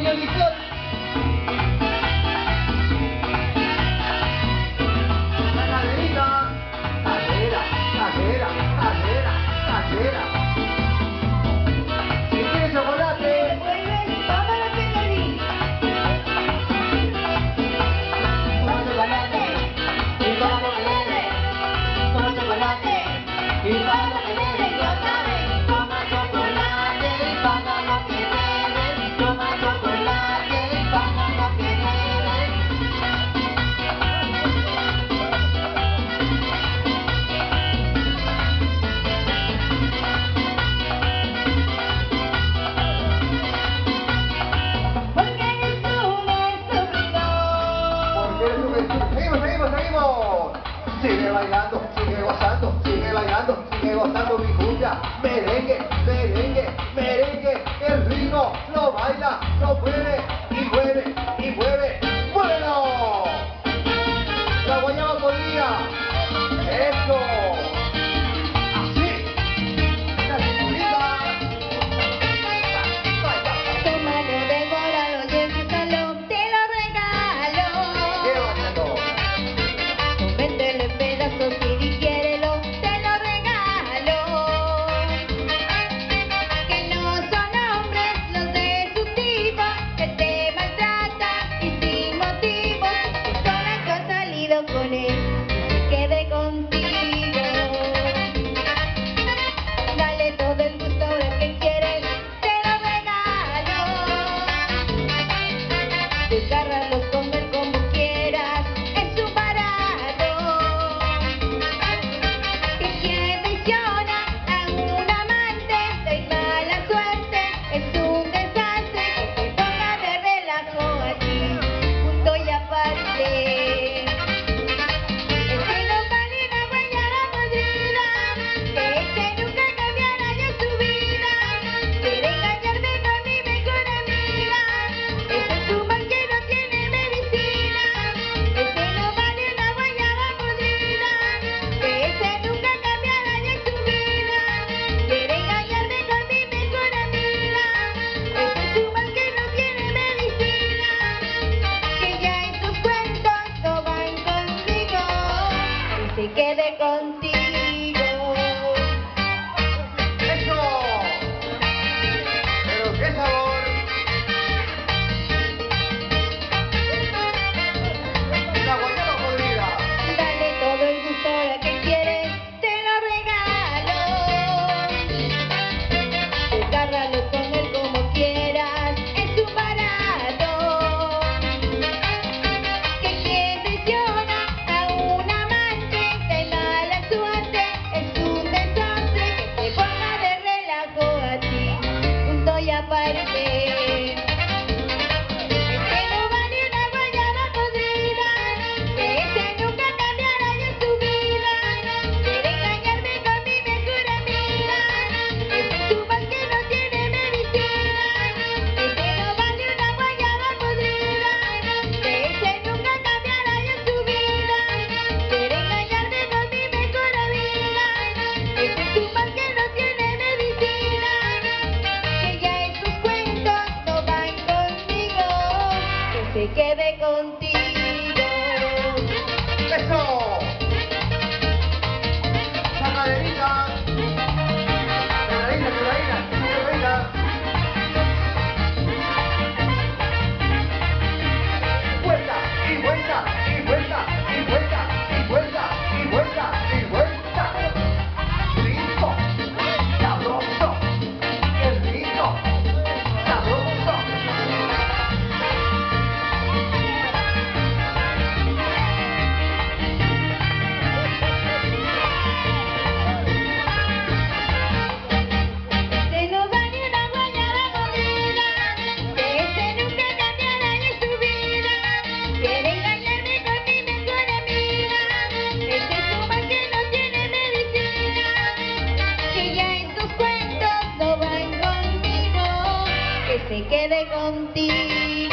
Sigue bailando, sigue gozando mi cumbia. Merengue, merengue, merengue, el ritmo lo baila, lo mueve y mueve y mueve. ¡Muévelo! La guayaba podría. ¡Eso! Así. La cinturita. Tómalo devorado y en el salón te lo regalo. Llévatelo. Véndelo en pedazos y digiérelo, te lo regalo. Que no son hombres los de su tipo, que te maltratan y sin motivo. Toda que has salido con él, que quede contigo. Dale todo el gusto ahora que quieres, te lo regalo. Desgárralos, comer como quieras, es un barato. Que quien traiciona a un amante de mala suerte es un desastre. Que te ponga de relajo aquí, punto y aparte. Ese no vale una guayaba podrida, que ese nunca cambiará ya su vida. Quiere engañarme con mi mejor amiga, ese es un mal que no tiene medicina. Ese no vale una guayaba podrida, que ese nunca cambiará ya su vida. Quiere engañarme con mi mejor amiga, ese es un mal que no tiene medicina. Que ya esos cuentos no van conmigo, que se quede contigo. ¡Eso! ¡Pero qué sabor! La guayaba podrida. Dale todo el gusto ahora que quieres, te lo regalo. Desgárralo con él como quieras, es un barato. Que quien traiciona a un amante de mala suerte es un desastre. Que te ponga de relajo a ti, punto y aparte. Ese no vale una guayaba podrida, que ese nunca cambiará ya su vida. Quiere engañarme con mi mejor amiga, ese es un mal que no tiene medicina. Ese no vale una guayaba podrida, que ese nunca cambiará ya su vida. Quiere engañarme con mi mejor amiga, ese es un mal que no tiene medicina. Que ya esos cuentos no van conmigo, que se quede contigo. ¡Eso! ¡Esa caderita! ¡Quebradita, quebradita! ¡Quebradita! ¡Vuelta! ¡Y vuelta! ¡Y vuelta! ¡Y vuelta! ¡Y vuelta! ¡Y vuelta! ¡Y vuelta! ¡Rico! ¡Sabroso! ¡Qué rico! ¡Sabroso! Ese no vale una guayaba podrida, que ese nunca cambiará ya su vida. Quiere engañarme con mi mejor amiga, ese es un mal que no tiene medicina. Que ya esos cuentos no van conmigo, que se quede contigo.